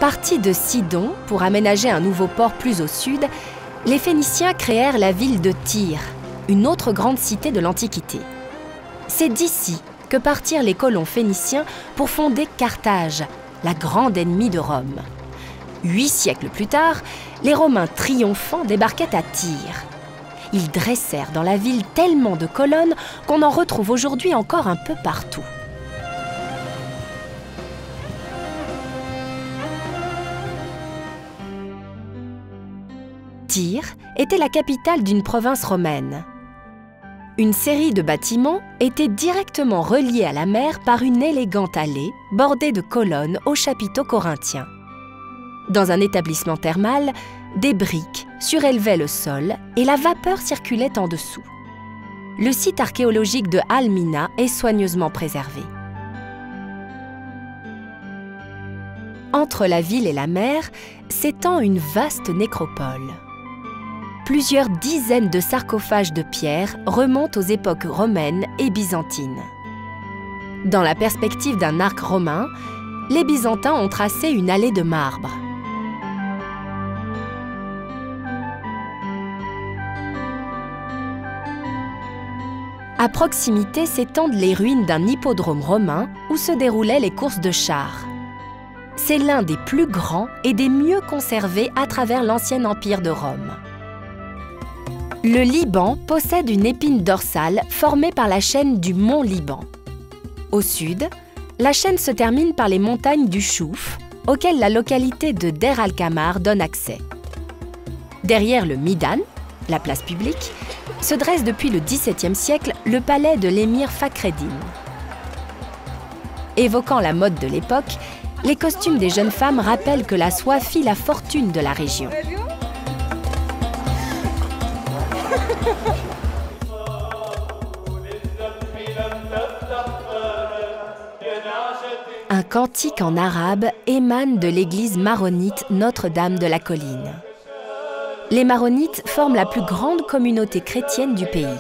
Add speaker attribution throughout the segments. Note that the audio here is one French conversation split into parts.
Speaker 1: Partis de Sidon pour aménager un nouveau port plus au sud, les Phéniciens créèrent la ville de Tyr, une autre grande cité de l'Antiquité. C'est d'ici que partirent les colons phéniciens pour fonder Carthage, la grande ennemie de Rome. 8 siècles plus tard, les Romains triomphants débarquaient à Tyr. Ils dressèrent dans la ville tellement de colonnes qu'on en retrouve aujourd'hui encore un peu partout. Tyr était la capitale d'une province romaine. Une série de bâtiments était directement reliée à la mer par une élégante allée bordée de colonnes aux chapiteaux corinthiens. Dans un établissement thermal, des briques surélevaient le sol et la vapeur circulait en dessous. Le site archéologique de Al-Mina est soigneusement préservé. Entre la ville et la mer s'étend une vaste nécropole. Plusieurs dizaines de sarcophages de pierre remontent aux époques romaines et byzantines. Dans la perspective d'un arc romain, les Byzantins ont tracé une allée de marbre. À proximité s'étendent les ruines d'un hippodrome romain où se déroulaient les courses de chars. C'est l'un des plus grands et des mieux conservés à travers l'ancien empire de Rome. Le Liban possède une épine dorsale formée par la chaîne du mont Liban. Au sud, la chaîne se termine par les montagnes du Chouf, auxquelles la localité de Der al-Kamar donne accès. Derrière le Midan, la place publique, se dresse depuis le XVIIe siècle le palais de l'émir Fakhreddin. Évoquant la mode de l'époque, les costumes des jeunes femmes rappellent que la soie fit la fortune de la région. Un cantique en arabe émane de l'église maronite Notre-Dame de la Colline. Les maronites forment la plus grande communauté chrétienne du pays.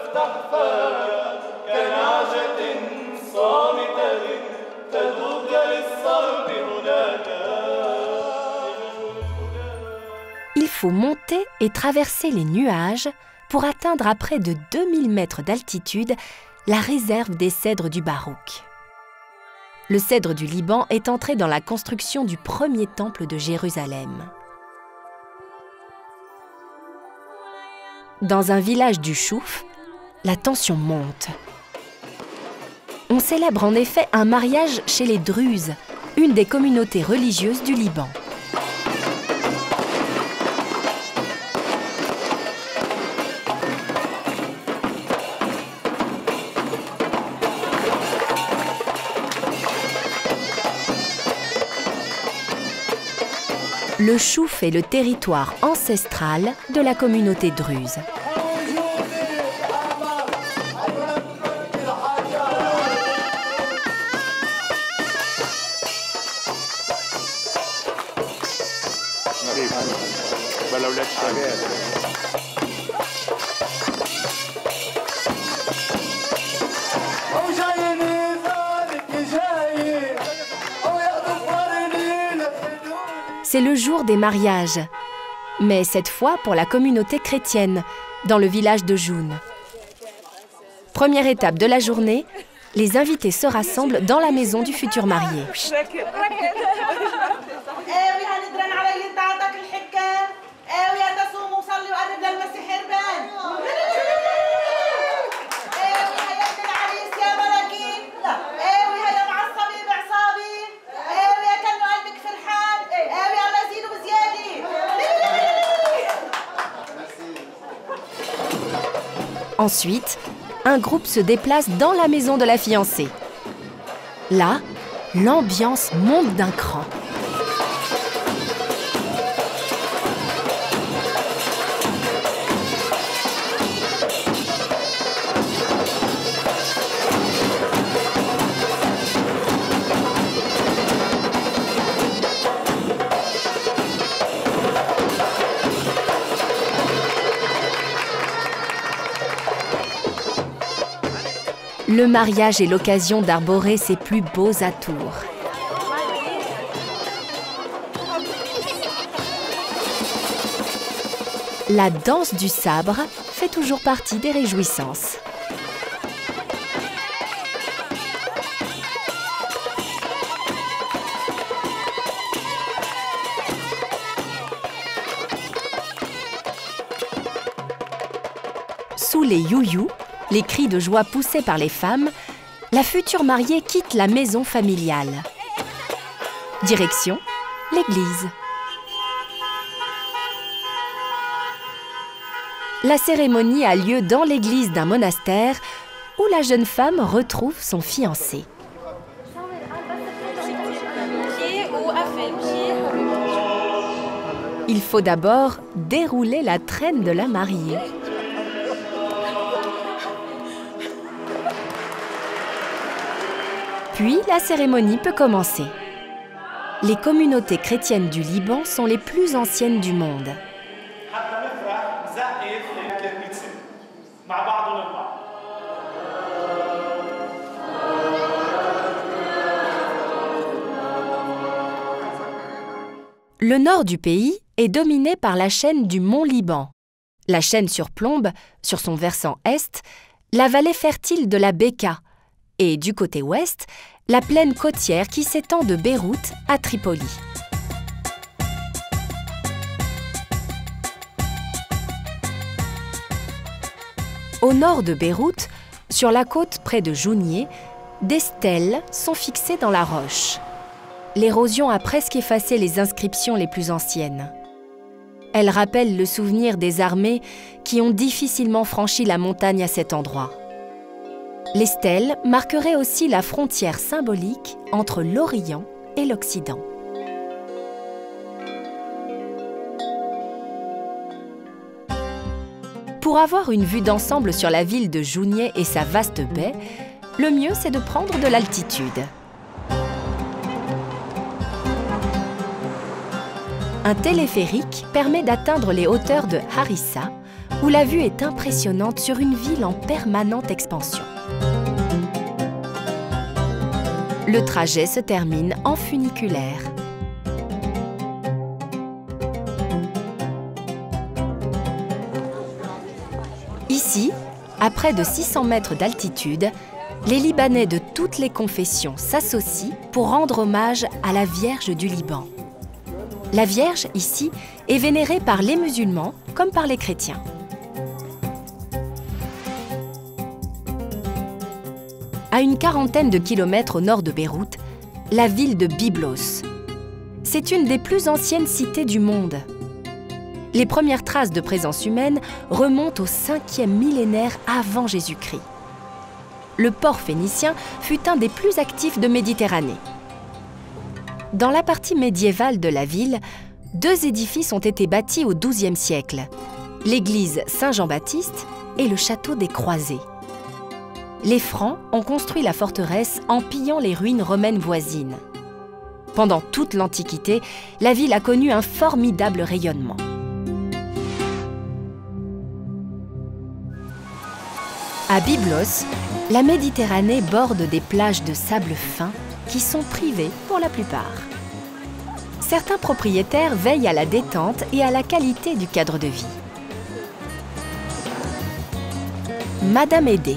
Speaker 1: Il faut monter et traverser les nuages pour atteindre à près de 2000 mètres d'altitude la réserve des cèdres du Barouk. Le cèdre du Liban est entré dans la construction du premier temple de Jérusalem. Dans un village du Chouf, la tension monte. On célèbre en effet un mariage chez les Druzes, une des communautés religieuses du Liban. Le Chouf est le territoire ancestral de la communauté druze. C'est le jour des mariages, mais cette fois pour la communauté chrétienne, dans le village de Joun. Première étape de la journée, les invités se rassemblent dans la maison du futur marié. Ensuite, un groupe se déplace dans la maison de la fiancée. Là, l'ambiance monte d'un cran. Le mariage est l'occasion d'arborer ses plus beaux atours. La danse du sabre fait toujours partie des réjouissances. Sous les you-you, les cris de joie poussés par les femmes, la future mariée quitte la maison familiale. Direction l'église. La cérémonie a lieu dans l'église d'un monastère où la jeune femme retrouve son fiancé. Il faut d'abord dérouler la traîne de la mariée. Puis la cérémonie peut commencer. Les communautés chrétiennes du Liban sont les plus anciennes du monde. Le nord du pays est dominé par la chaîne du mont Liban. La chaîne surplombe, sur son versant est, la vallée fertile de la Bekaa et du côté ouest, la plaine côtière qui s'étend de Beyrouth à Tripoli. Au nord de Beyrouth, sur la côte près de Jounieh, des stèles sont fixées dans la roche. L'érosion a presque effacé les inscriptions les plus anciennes. Elles rappellent le souvenir des armées qui ont difficilement franchi la montagne à cet endroit. Les stèles marqueraient aussi la frontière symbolique entre l'Orient et l'Occident. Pour avoir une vue d'ensemble sur la ville de Jounieh et sa vaste baie, le mieux c'est de prendre de l'altitude. Un téléphérique permet d'atteindre les hauteurs de Harissa, où la vue est impressionnante sur une ville en permanente expansion. Le trajet se termine en funiculaire. Ici, à près de 600 mètres d'altitude, les Libanais de toutes les confessions s'associent pour rendre hommage à la Vierge du Liban. La Vierge, ici, est vénérée par les musulmans comme par les chrétiens. À une quarantaine de kilomètres au nord de Beyrouth, la ville de Byblos. C'est une des plus anciennes cités du monde. Les premières traces de présence humaine remontent au 5e millénaire avant Jésus-Christ. Le port phénicien fut un des plus actifs de Méditerranée. Dans la partie médiévale de la ville, 2 édifices ont été bâtis au XIIe siècle, l'église Saint-Jean-Baptiste et le château des Croisés. Les Francs ont construit la forteresse en pillant les ruines romaines voisines. Pendant toute l'Antiquité, la ville a connu un formidable rayonnement. À Byblos, la Méditerranée borde des plages de sable fin qui sont privées pour la plupart. Certains propriétaires veillent à la détente et à la qualité du cadre de vie. Madame Aidé.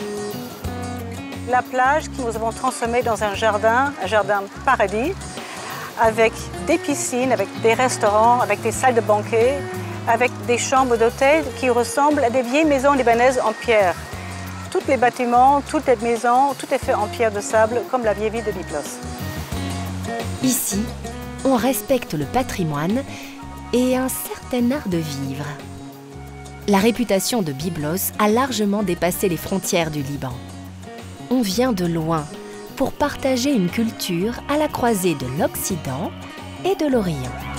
Speaker 2: La plage que nous avons transformée dans un jardin paradis, avec des piscines, avec des restaurants, avec des salles de banquet, avec des chambres d'hôtel qui ressemblent à des vieilles maisons libanaises en pierre. Tous les bâtiments, toutes les maisons, tout est fait en pierre de sable, comme la vieille ville de Byblos.
Speaker 1: Ici, on respecte le patrimoine et un certain art de vivre. La réputation de Byblos a largement dépassé les frontières du Liban. On vient de loin pour partager une culture à la croisée de l'Occident et de l'Orient.